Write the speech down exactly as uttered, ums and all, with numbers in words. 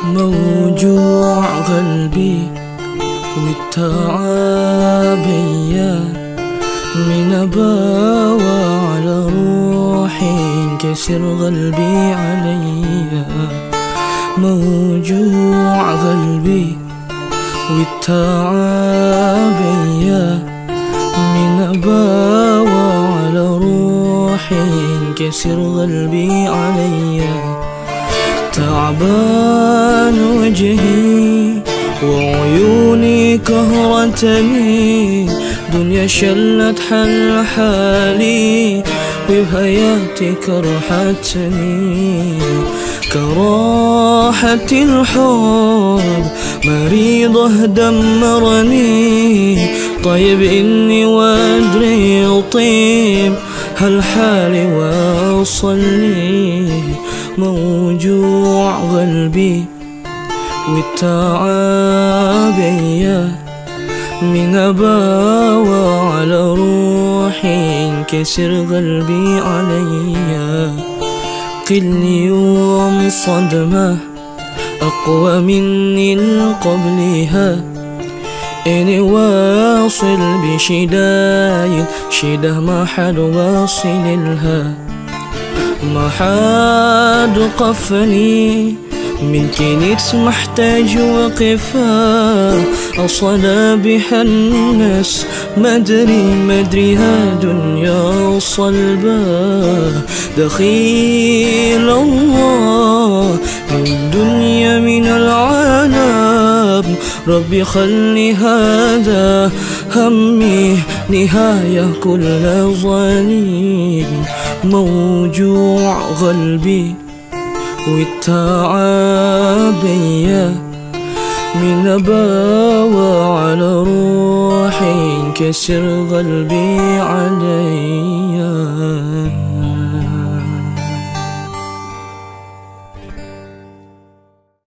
موجوع قلبي والتعب من أباوى على روحي انكسر قلبي عليا. موجوع قلبي والتعب من أباوى على روحي انكسر قلبي عليا. تعبان وجهي وعيوني كهرتني، دنيا شلت حل حالي وبحياتي كرهتني. كراحة الحب مريضة دمرني، طيب إني وأدري يطيب هالحال وصلني. موجوع قلبي والتعب من أباوى على روحي انكسر قلبي عليا. كل يوم صدمة أقوى مني قبلها، إني واصل بشدايد شده ما حد واصل لها. ما حد وقفني من كنت محتاج وقفها، أصلا بها الناس مدري مدري ها دنيا صلبة. دخيل الله من دنيا من العالم، ربي خلي هذا همي نهاية كل ظليم. موجوع قلبي والتعب من أباوى على روحي انكسر قلبي علي.